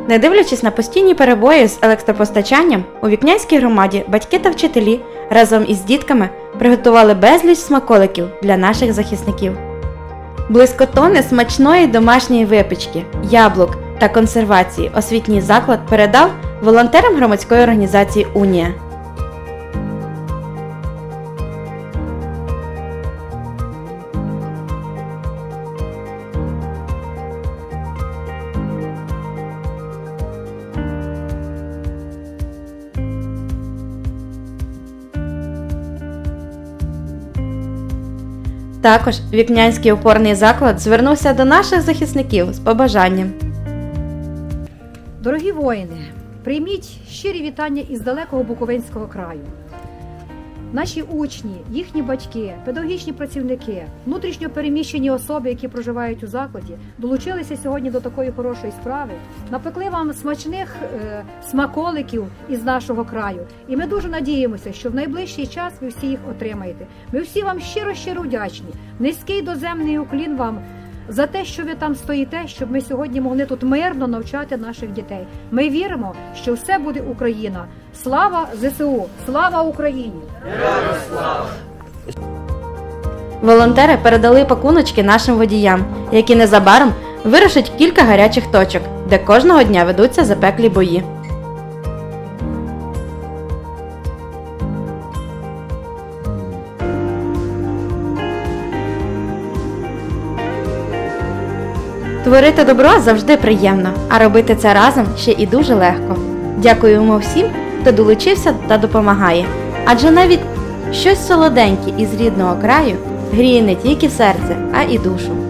Не дивлячись на постійні перебої з електропостачанням, у Вікнянській громаді батьки та вчителі разом із дітками приготували безліч смаколиків для наших захисників. Близько тонни смачної домашньої випічки, яблук та консервації освітній заклад передав волонтерам громадської організації «Унія». Також Вікнянський опорний заклад звернувся до наших захисників з побажанням. Дорогі воїни, прийміть щирі вітання із далекого Буковинського краю. Наші учні, їхні батьки, педагогічні працівники, внутрішньо переміщені особи, які проживають у закладі, долучилися сьогодні до такої хорошої справи, напекли вам смачних смаколиків із нашого краю. І ми дуже надіємося, що в найближчий час ви всі їх отримаєте. Ми всі вам щиро-щиро вдячні. Низький доземний уклін вам за те, що ви там стоїте, щоб ми сьогодні могли тут мирно навчати наших дітей. Ми віримо, що все буде Україна. Слава ЗСУ! Слава Україні! Героям слава! Волонтери передали пакуночки нашим водіям, які незабаром вирушать кілька гарячих точок, де кожного дня ведуться запеклі бої. Творити добро завжди приємно, а робити це разом ще і дуже легко. Дякуємо всім, хто долучився та допомагає. Адже навіть щось солоденьке із рідного краю гріє не тільки серце, а і душу.